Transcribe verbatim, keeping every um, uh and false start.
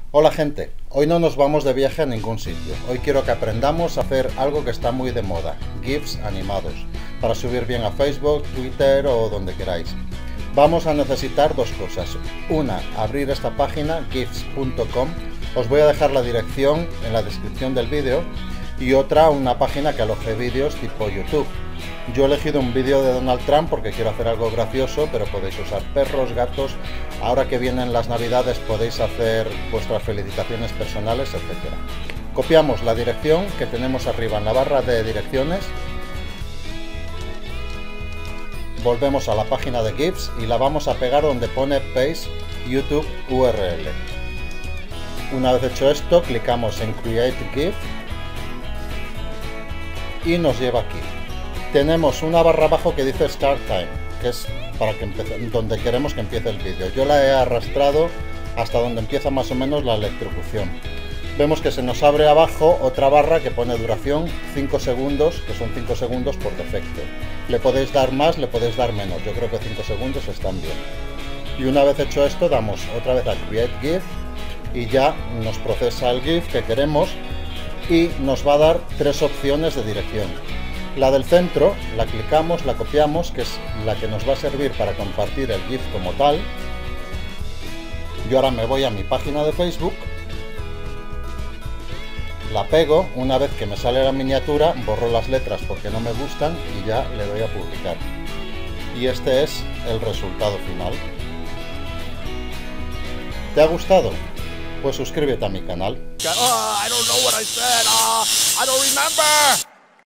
Hola gente, hoy no nos vamos de viaje a ningún sitio. Hoy quiero que aprendamos a hacer algo que está muy de moda, GIFs animados, para subir bien a Facebook, Twitter o donde queráis. Vamos a necesitar dos cosas. Una, abrir esta página gifs punto com, os voy a dejar la dirección en la descripción del vídeo, y otra, una página que aloje vídeos tipo YouTube. Yo he elegido un vídeo de Donald Trump porque quiero hacer algo gracioso, pero podéis usar perros, gatos. Ahora que vienen las navidades podéis hacer vuestras felicitaciones personales, etcétera. Copiamos la dirección que tenemos arriba en la barra de direcciones. Volvemos a la página de GIFs y la vamos a pegar donde pone Paste YouTube U R L. Una vez hecho esto, clicamos en Create GIF y nos lleva aquí. Tenemos una barra abajo que dice Start Time, que es para que empiece, donde queremos que empiece el vídeo. Yo la he arrastrado hasta donde empieza más o menos la electrocución. Vemos que se nos abre abajo otra barra que pone duración cinco segundos, que son cinco segundos por defecto. Le podéis dar más, le podéis dar menos. Yo creo que cinco segundos están bien. Y una vez hecho esto, damos otra vez a Create GIF y ya nos procesa el GIF que queremos y nos va a dar tres opciones de dirección. La del centro la clicamos, la copiamos, que es la que nos va a servir para compartir el GIF como tal. Yo ahora me voy a mi página de Facebook, la pego, una vez que me sale la miniatura, borro las letras porque no me gustan y ya le doy a publicar. Y este es el resultado final. ¿Te ha gustado? Pues suscríbete a mi canal. Oh, I don't know what I said. Uh, I don't remember.